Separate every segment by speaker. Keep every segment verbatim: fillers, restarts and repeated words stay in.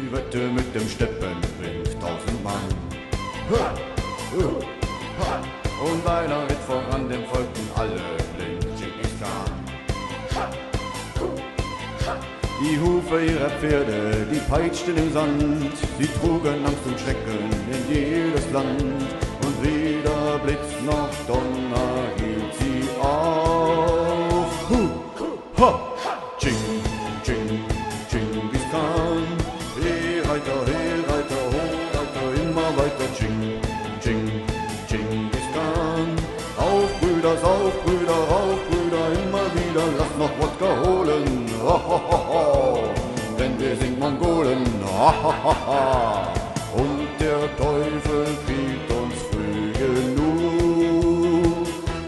Speaker 1: die Wette mit dem Steppenwind, tausend Mann. Und einer ritt voran, dem folgten alle blind, Genghis Khan. Die Hufe ihrer Pferde, die peitschten im Sand, sie trugen Angst und Schrecken in jedes Land. Und weder Blitz noch Donner hielt sie auf. Hu, ha, Ching, Ching, Genghis Khan. He, Reiter, he, Reiter, ho, Reiter, immer weiter. Ching, Ching, Genghis Khan. Auf Brüder, auf Brüder, auf Brüder, immer wieder, lass noch Wodka holen. Ho, ho, ho, ho. Denn wir sind Mongolen. Ha, ha, ha, ha. Und der Teufel kriegt uns früh genug.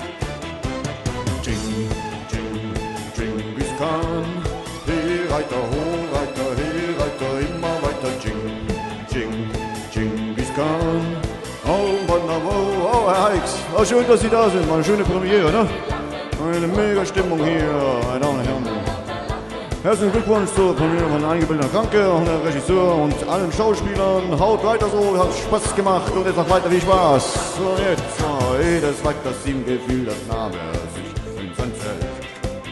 Speaker 1: Ching, Ching, Genghis Khan. He, Reiter, ho, Reiter, he, Reiter, immer weiter. Ching, Ching, Genghis Khan. Oh, wunderbar. Oh, Herr Heix. Oh, schön, dass Sie da sind. Mal eine schöne Premiere, ne? Eine mega Stimmung hier, meine Damen und Herren. Herzlichen Glückwunsch zur Premiere von Eingebildeter Kranke und der Regisseur und allen Schauspielern. Haut weiter so, hat Spaß gemacht und jetzt noch weiter viel Spaß. So, jetzt, oh, jedes Weib, das ihm gefiel, das nahm er sich in sein Zelt.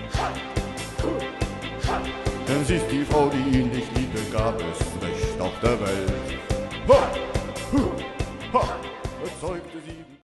Speaker 1: Denn sie ist die Frau, die ihn nicht liebte, gab es nicht auf der Welt. Ha, hu, ha, erzeugte sie